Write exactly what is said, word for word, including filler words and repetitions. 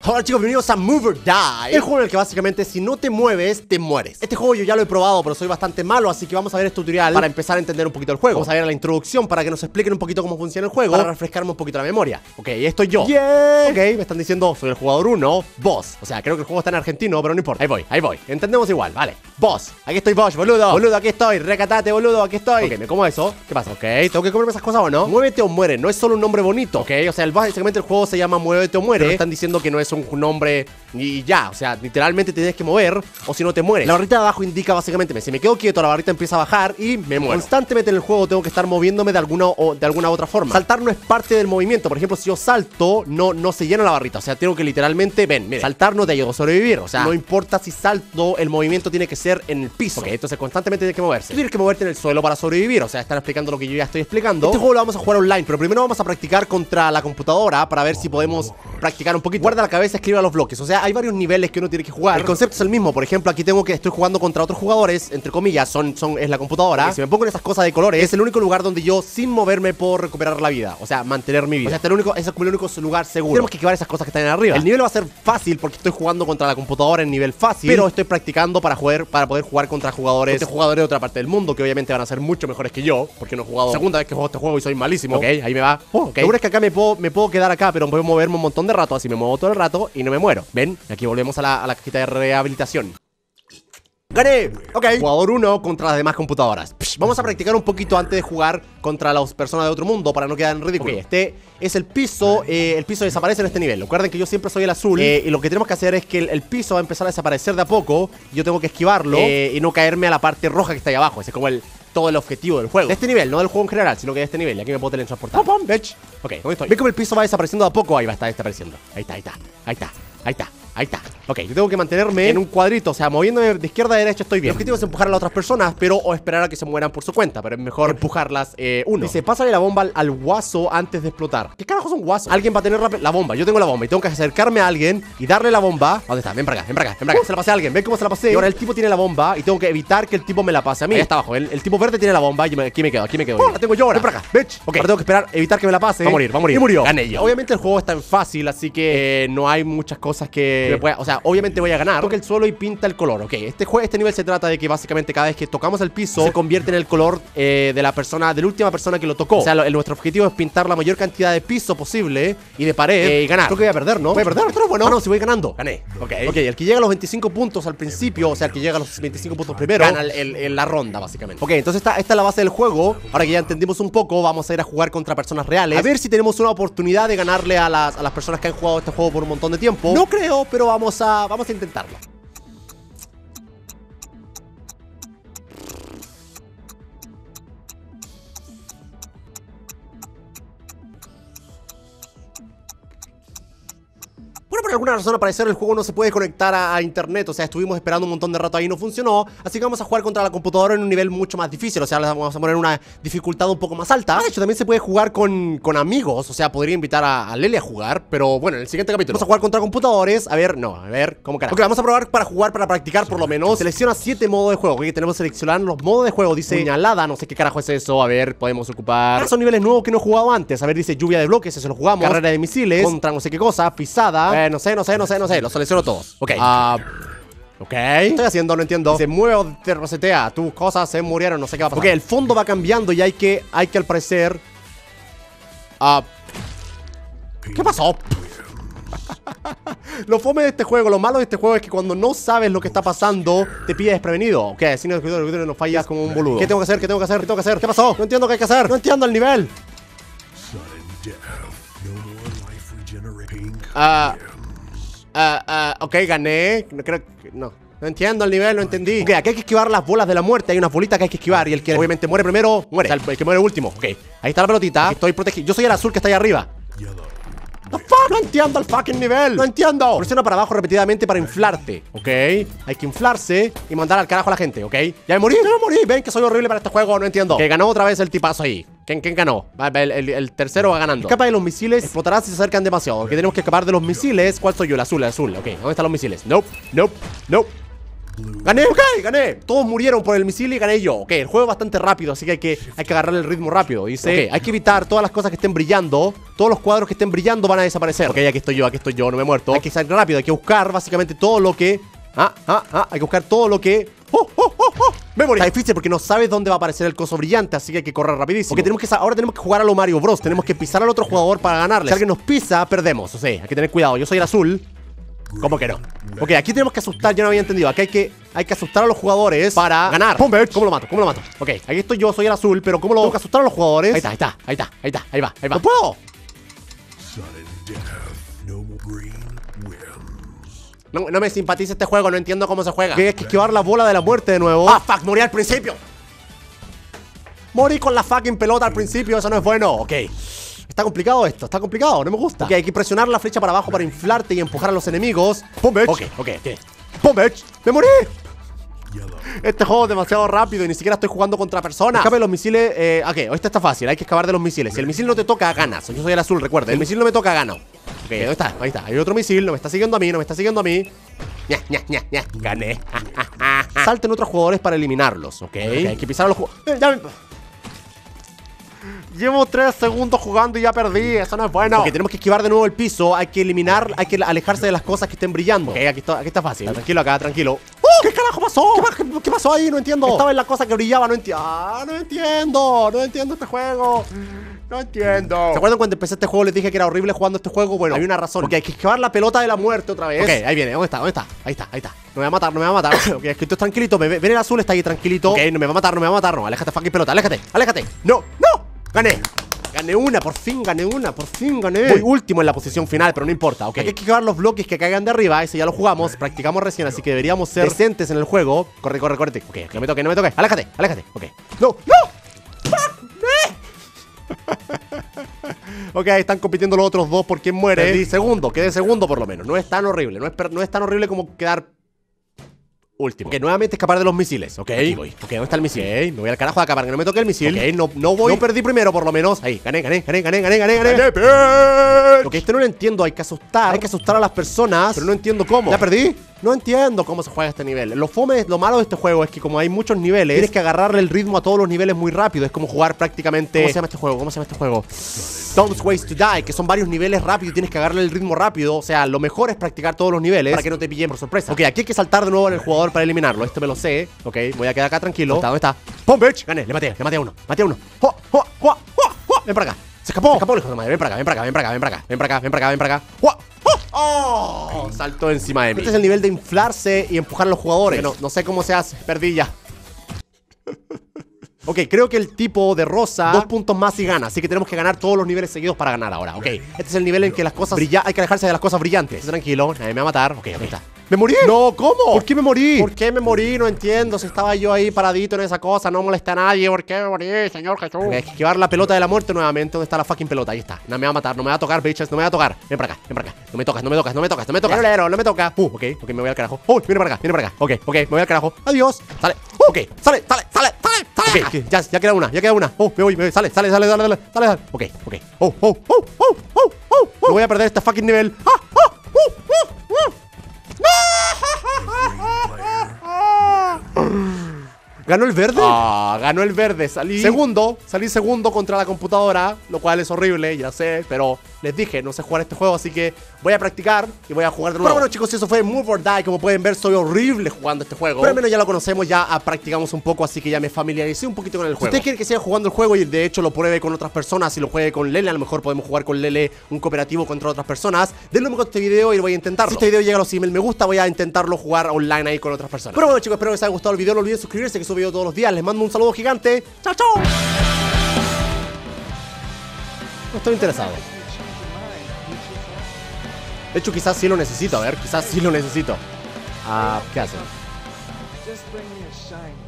Hola chicos, bienvenidos a Move or Die, el juego en el que básicamente si no te mueves, te mueres. Este juego yo ya lo he probado, pero soy bastante malo, así que vamos a ver este tutorial para empezar a entender un poquito el juego. Vamos a ver la introducción para que nos expliquen un poquito cómo funciona el juego, para refrescarme un poquito la memoria. Ok, esto es yo. Yeah. Ok, me están diciendo, soy el jugador uno, boss. O sea, creo que el juego está en argentino, pero no importa. Ahí voy, ahí voy. Entendemos igual, vale. Boss, aquí estoy boss, boludo. Boludo, aquí estoy, recatate, boludo, aquí estoy. Ok, me como eso. ¿Qué pasa? Ok, tengo que comerme esas cosas o no. Muévete o muere, no es solo un nombre bonito. Ok, o sea, el, básicamente el juego se llama Muévete o muere. Pero están diciendo que no es un nombre y ya, o sea, literalmente te tienes que mover o si no te mueres. La barrita de abajo indica básicamente, si me quedo quieto, la barrita empieza a bajar y me muero. Constantemente en el juego tengo que estar moviéndome de alguna o de alguna otra forma. Saltar no es parte del movimiento. Por ejemplo, si yo salto, no, no se llena la barrita. O sea, tengo que literalmente, ven, mire, saltar no te ayuda a sobrevivir. O sea, no importa si salto, el movimiento tiene que ser en el piso. Ok, entonces constantemente tienes que moverse. Tú tienes que moverte en el suelo para sobrevivir. O sea, están explicando lo que yo ya estoy explicando. Este juego lo vamos a jugar online, pero primero vamos a practicar contra la computadora para ver si podemos practicar un poquito. Guarda la cabeza, escribe a los bloques. O sea, hay varios niveles que uno tiene que jugar. El concepto es el mismo. Por ejemplo, aquí tengo que estoy jugando contra otros jugadores, entre comillas, son, son es la computadora. Porque si me pongo en esas cosas de colores, es el único lugar donde yo sin moverme puedo recuperar la vida. O sea, mantener mi vida. O sea, este es el único, ese es como el único lugar seguro. Tenemos que esquivar esas cosas que están arriba. El nivel va a ser fácil porque estoy jugando contra la computadora en nivel fácil, pero estoy practicando para jugar, para poder jugar contra jugadores, contra jugadores de otra parte del mundo que obviamente van a ser mucho mejores que yo, porque no he jugado. Segunda vez que juego este juego y soy malísimo. Ok, ahí me va. Oh, okay. Lo bueno es que acá me puedo, me puedo quedar acá, pero puedo moverme un montón de rato, así me muevo todo el rato y no me muero. Ven, aquí volvemos a la, a la cajita de rehabilitación. ¡Gané! Ok. Jugador uno contra las demás computadoras. Psh, vamos a practicar un poquito antes de jugar contra las personas de otro mundo para no quedar en ridículo. Okay, este es el piso. Eh, el piso desaparece en este nivel. Recuerden que yo siempre soy el azul. Eh, y lo que tenemos que hacer es que el, el piso va a empezar a desaparecer de a poco. Yo tengo que esquivarlo eh, y no caerme a la parte roja que está ahí abajo. Ese es como el... todo el objetivo del juego. De este nivel, no del juego en general, sino que de este nivel. Y aquí me puedo teletransportar. ¡Pum, pum! Bitch. Ok, ¿dónde estoy? ¿Ven cómo el piso va desapareciendo de a poco? Ahí va, está desapareciendo. Ahí está, ahí está, ahí está, ahí está, ahí está. Ok, yo tengo que mantenerme en un cuadrito, o sea, moviéndome de izquierda a derecha estoy bien. El objetivo es empujar a las otras personas, pero o esperar a que se mueran por su cuenta. Pero es mejor empujarlas eh, uno. Dice, pásale la bomba al, al guaso antes de explotar. ¿Qué carajo es un guaso? Alguien va a tener la bomba. Yo tengo la bomba y tengo que acercarme a alguien y darle la bomba. ¿Dónde está? Ven para acá, ven para acá, ven para acá. Uh, se la pasé a alguien, ven cómo se la pasé. Y ahora el tipo tiene la bomba y tengo que evitar que el tipo me la pase a mí. Ahí está abajo, el, el tipo verde tiene la bomba y me, aquí me quedo, aquí me quedo. Oh, la tengo yo ahora. Ven para acá, bitch. Ok, ahora tengo que esperar, evitar que me la pase. Va a morir, va a morir. Y murió. Gané yo. Obviamente el juego es tan fácil, así que eh, no hay muchas cosas que me pueda, o sea, obviamente voy a ganar. Toca el suelo y pinta el color. Ok, este juego, este nivel se trata de que básicamente cada vez que tocamos el piso se convierte en el color eh, de la persona, de la última persona que lo tocó. O sea, lo, el, nuestro objetivo es pintar la mayor cantidad de piso posible y de pared eh, y ganar. Creo que voy a perder, ¿no? Voy a perder, pero bueno. Ah, no, si voy ganando. Gané. Ok. Ok, el que llega a los veinticinco puntos al principio, o sea, el que llega a los veinticinco puntos primero, gana el, el, el, la ronda, básicamente. Ok, entonces esta, esta es la base del juego. Ahora que ya entendimos un poco, vamos a ir a jugar contra personas reales. A ver si tenemos una oportunidad de ganarle a las, a las personas que han jugado este juego por un montón de tiempo. No creo, pero vamos a, vamos a intentarlo. Bueno, por alguna razón al parecer el juego no se puede conectar a, a internet. O sea, estuvimos esperando un montón de rato ahí y no funcionó. Así que vamos a jugar contra la computadora en un nivel mucho más difícil. O sea, le vamos a poner una dificultad un poco más alta. De hecho, también se puede jugar con, con amigos. O sea, podría invitar a, a Lele a jugar. Pero bueno, en el siguiente capítulo vamos a jugar contra computadores. A ver, no, a ver, ¿cómo carajo? Ok, vamos a probar para jugar, para practicar por lo menos. Selecciona siete modos de juego. Ok, tenemos que seleccionar los modos de juego. Dice puñalada, no sé qué carajo es eso. A ver, podemos ocupar. Ah, son niveles nuevos que no he jugado antes. A ver, dice lluvia de bloques, eso lo jugamos. Carrera de misiles, contra no sé qué cosa, pisada. Eh, no sé, no sé, no sé, no sé. Los selecciono todos. Ok. Uh, ok. ¿Qué estoy haciendo? No entiendo. Se mueve o te resetea. Tus cosas se murieron. No sé qué va a pasar. Ok, el fondo va cambiando y hay que, hay que al parecer... Uh, ¿Qué pasó? Lo fome de este juego, lo malo de este juego es que cuando no sabes lo que está pasando, te pilla desprevenido. Ok, si no, no fallas como un boludo. ¿Qué tengo que hacer? ¿Qué tengo que hacer? ¿Qué tengo que hacer? ¿Qué pasó? No entiendo qué hay que hacer. No entiendo el nivel. Ah... Uh, Uh, uh, ok, gané. No creo que. No. No entiendo el nivel, no entendí. Ok, aquí hay que esquivar las bolas de la muerte. Hay unas bolitas que hay que esquivar. Y el que obviamente muere primero, muere. O sea, el, el que muere último. Ok, ahí está la pelotita. Aquí estoy protegido. Yo soy el azul que está ahí arriba. The fuck? No entiendo el fucking nivel. No entiendo. Presiona para abajo repetidamente para inflarte. Ok, hay que inflarse y mandar al carajo a la gente. Ok, ya me morí, ya me morí. Ven que soy horrible para este juego, no entiendo. Que ganó otra vez el tipazo ahí. ¿Quién, quién ganó? El, el, el tercero va ganando. Escapa de los misiles. Explotará si se acercan demasiado. Que tenemos que escapar de los misiles. ¿Cuál soy yo? El azul, el azul. Ok, ¿dónde están los misiles? Nope, nope, nope. Gané, ok, gané. Todos murieron por el misil y gané yo. Ok, el juego es bastante rápido, así que hay que, hay que agarrar el ritmo rápido. Dice, ok, hay que evitar todas las cosas que estén brillando. Todos los cuadros que estén brillando van a desaparecer. Ok, aquí estoy yo, aquí estoy yo, no me he muerto. Hay que salir rápido, hay que buscar básicamente todo lo que... Ah, ah, ah, hay que buscar todo lo que... ¡Oh, oh, oh, oh! Me morí. Está difícil porque no sabes dónde va a aparecer el coso brillante, así que hay que correr rapidísimo. Porque tenemos que, ahora tenemos que jugar a lo Mario Bros. Tenemos que pisar al otro jugador para ganarle. Si alguien nos pisa, perdemos. O sea, hay que tener cuidado. Yo soy el azul. ¿Cómo que no? Ok, aquí tenemos que asustar, yo no había entendido. Aquí hay que, hay que asustar a los jugadores para ganar. ¿Cómo lo mato? ¿Cómo lo mato? Ok, aquí estoy yo, soy el azul, pero ¿cómo lo tengo que asustar a los jugadores? Ahí está, ahí está, ahí está, ahí está, ahí va, ahí va. ¡No puedo! No, no me simpatiza este juego, no entiendo cómo se juega. Que hay que esquivar la bola de la muerte de nuevo. ¡Ah, fuck! Morí al principio. Morí con la fucking pelota al principio, eso no es bueno. Ok. Está complicado esto, está complicado, no me gusta. Ok, hay que presionar la flecha para abajo para inflarte y empujar a los enemigos. ¡Pum, bitch! Ok, ok, ok. ¡Pum, bitch! ¡Me morí! Este juego es demasiado rápido y ni siquiera estoy jugando contra personas. Escape los misiles, eh, ok, este está fácil, hay que escapar de los misiles. Si el misil no te toca, ganas. Yo soy el azul, recuerda, el misil no me toca, gano. Ok, ¿dónde está? Ahí está, hay otro misil, no me está siguiendo a mí, no me está siguiendo a mí. Ña, ña, ña, ña, gané. Salten otros jugadores para eliminarlos, ok. Okay, hay que pisar a los jugadores. Eh, ya me... Llevo tres segundos jugando y ya perdí, eso no es bueno. Ok, tenemos que esquivar de nuevo el piso. Hay que eliminar, hay que alejarse de las cosas que estén brillando. Ok, aquí está, aquí está fácil, tranquilo acá, tranquilo. ¡Oh! ¿Qué carajo pasó? ¿Qué, qué, ¿Qué pasó ahí? No entiendo. Estaba en la cosa que brillaba, no entiendo. Ah, no entiendo, no entiendo este juego. No entiendo. ¿Se acuerdan cuando empecé este juego les dije que era horrible jugando este juego? Bueno, hay una razón. Porque hay que esquivar la pelota de la muerte otra vez. Ok, ahí viene, ¿dónde está? ¿Dónde está? Ahí está, ahí está. No me va a matar, no me va a matar. Ok, es que esto es tranquilito. Ven el azul, está ahí tranquilito. Ok, no me va a matar, no me va a matar. No, aléjate, fucking pelota, aléjate, aléjate. No, no, gané. Gané una, por fin gané una, por fin gané. Voy último en la posición final, pero no importa, ok. Hay que esquivar los bloques que caigan de arriba, ese ya lo jugamos, practicamos recién, así que deberíamos ser decentes en el juego. Corre, corre, corre. Ok, no me toque, no me toque. Aléjate, aléjate, ok. No, no. Ok, están compitiendo los otros dos por quién muere. Perdí segundo, quedé segundo por lo menos. No es tan horrible, no es, no es tan horrible como quedar último. Ok, nuevamente escapar de los misiles. Ok, aquí voy. Ok, ¿dónde está el misil? Ok, me voy al carajo de acá para que no me toque el misil. Ok, no, no voy. No perdí primero por lo menos. Ahí, gané, gané, gané, gané, gané, gané, gané. gané. Ok, este no lo entiendo. Hay que asustar. Hay que asustar a las personas. Pero no entiendo cómo. ¿Ya perdí? No entiendo cómo se juega este nivel. Lo fome, lo malo de este juego es que como hay muchos niveles, tienes que agarrarle el ritmo a todos los niveles muy rápido. Es como jugar prácticamente... ¿Cómo se llama este juego? ¿Cómo se llama este juego? Don't Ways to Die, que son varios niveles rápidos y tienes que agarrarle el ritmo rápido. O sea, lo mejor es practicar todos los niveles para que no te pillen por sorpresa. Ok, aquí hay que saltar de nuevo en el jugador para eliminarlo. Este me lo sé. Ok, voy a quedar acá tranquilo. ¿Dónde está? ¿Dónde está? ¡Pum, bitch! Gané, le maté, le maté a uno. Maté a uno. ¡Oh, oh, oh, oh, oh! Ven para acá. Se escapó. Se escapó el hijo de madre. Ven para acá, ven para acá, ven para acá, ven para acá. Ven para acá, ven para acá, ven para acá. ¡Oh! ¡Oh! Saltó encima de mí. Este es el nivel de inflarse y empujar a los jugadores. No, no sé cómo se hace. Perdí ya. Ok, creo que el tipo de rosa dos puntos más y gana. Así que tenemos que ganar todos los niveles seguidos para ganar ahora. Ok, este es el nivel en que las cosas brillan. Hay que alejarse de las cosas brillantes. Tranquilo, nadie me va a matar. Ok, ahí está. ¡Me morí! No, ¿cómo? ¿Por qué me morí? ¿Por qué me morí? No entiendo. Si estaba yo ahí paradito en esa cosa, no molesta a nadie. ¿Por qué me morí, señor Jesús? Hay que esquivar la pelota de la muerte nuevamente. ¿Dónde está la fucking pelota? Ahí está. No me va a matar, no me va a tocar, bitches. No me va a tocar. Ven para acá, ven para acá. No me tocas, no me tocas, no me tocas, no me tocas. No, no me toca. Uh, ok, ok, me voy al carajo. Oh, viene para acá, viene para acá. Ok, ok, me voy al carajo. Adiós. Sale. Uh, ok, sale, sale, sale, sale, sale. Ok, okay, ya, ya queda una, ya queda una. Oh, me voy, me voy. Sale, sale, sale, sale, sale, sale, sale. Ok, ok. Oh, oh, oh, oh, oh, oh, oh. No voy a perder este fucking nivel. Ah, ah, uh, uh, uh. ¿Ganó el verde? Ah, ganó el verde. Salí segundo, salí segundo contra la computadora, lo cual es horrible, ya sé, pero les dije, no sé jugar este juego, así que voy a practicar y voy a jugar de nuevo. Pero bueno, chicos, eso fue Move or Die. Como pueden ver, soy horrible jugando este juego, pero al menos ya lo conocemos, ya practicamos un poco, así que ya me familiaricé un poquito con el juego. Si ustedes quieren que siga jugando el juego y de hecho lo pruebe con otras personas y lo juegue con Lele, a lo mejor podemos jugar con Lele un cooperativo contra otras personas, denle un me gusta a este video y voy a intentarlo. Si este video llega a los cien mil me gusta, voy a intentarlo jugar online ahí con otras personas. Pero bueno, chicos, espero que les haya gustado el video. No olviden suscribirse, que subo video todos los días. Les mando un saludo gigante. ¡Chao, chao! No estoy interesado. De hecho, quizás sí lo necesito. A ver, quizás sí lo necesito. Ah, ¿qué hacen?